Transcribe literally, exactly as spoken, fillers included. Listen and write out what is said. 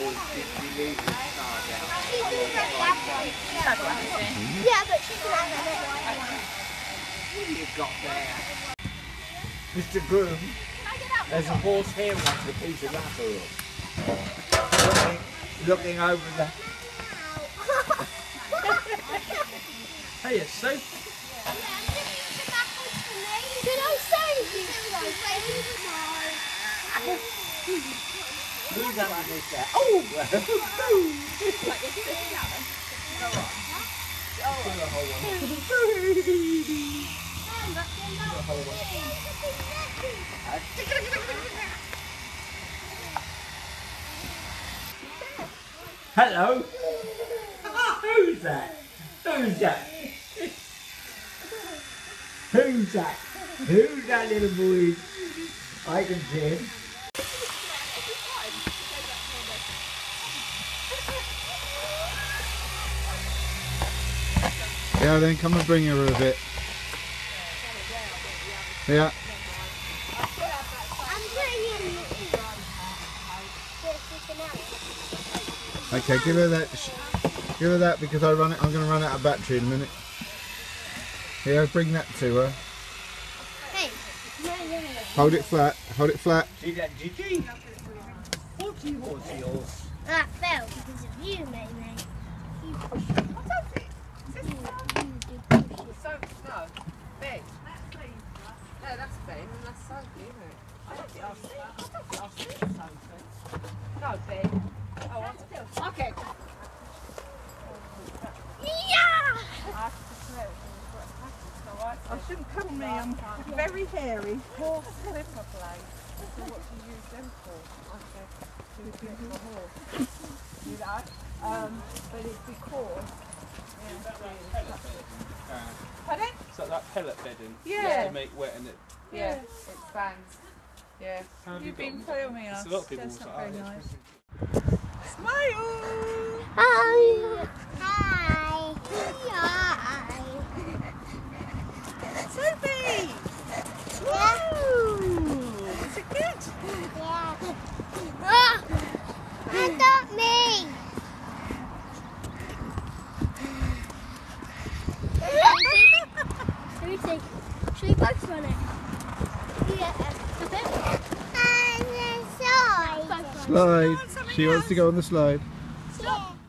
Yeah, but she can have it. What have you got there? Mister Groom, there's a horse here wants a piece of wrapper up. Looking, looking over the... Hey, it's so... Can I save you? Who's underneath there? Oh! Hello? Who's that? Who's that? Who's that? Who's that little boy? I can see him. Yeah, then come and bring her a bit. Yeah. Okay, give her that. Give her that because I run it. I'm going to run out of battery in a minute. Here, bring that to her. Hey, no, no, no. Hold it flat. Hold it flat. See that Gigi? Horsey, horsey, horse. That fell because of you, maybe. You pushed it. I don't think. You did push it. So, no. Ben. No, that's Ben and that's Sophie, isn't it? I don't think I've seen, I don't think I've seen Sophie. No, Ben. Oh, I'm still. Okay. Yeah! I shouldn't call me, I'm very hairy. Horse slipper blades. So what do you use them for? I said, to get the horse. You know? Um, but it's because... Pardon? So that pellet bedding. Yeah. To make wet and it. Yeah, it expands. Yeah. How have You've you been got- filming us. It's a lot of people That's say, not oh, very it's nice. pretty- Smile! Hi! Hi! Sophie! Yeah. Woo! Is it good? Yeah. Ah! That's not me! Should we take? Should we both run it? Yeah. And then slide. Slide. She wants to go on the slide. Stop.